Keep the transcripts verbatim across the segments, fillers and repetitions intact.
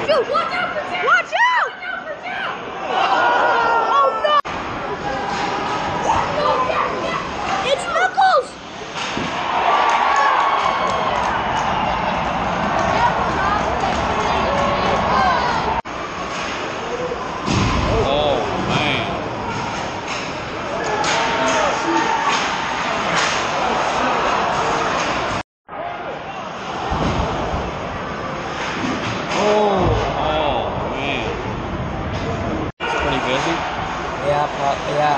Shoot! Watch out for Jack! Watch out! Watch out for Jack! Oh no! No, Jack, Jack. It's Knuckles! Oh man! Oh, oh man! It's pretty busy. Yeah, uh, yeah.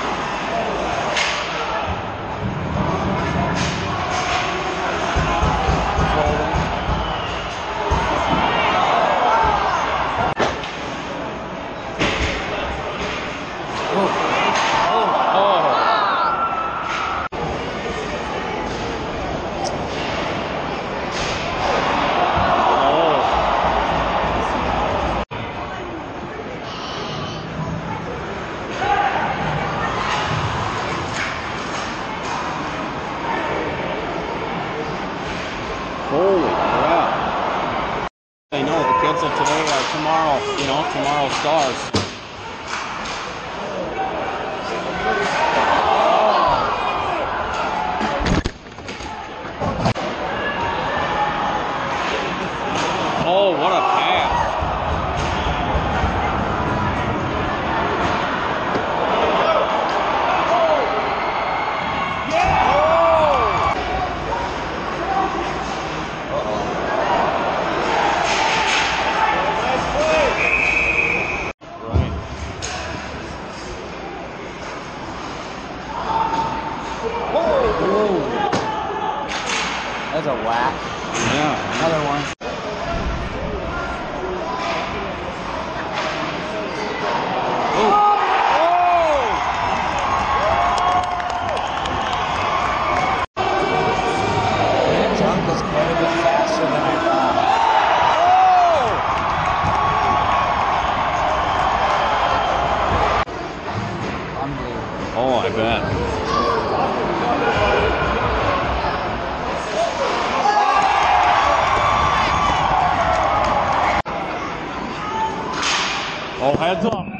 Holy crap. They know the kids of today are tomorrow, you know, tomorrow's stars. Oh, what a pass. That's a whack. Yeah. Another one. Oh! Oh! Minnetonka's quite a bit faster than I thought. Oh! Unbelievable. Oh, I bet. Oh, heads up.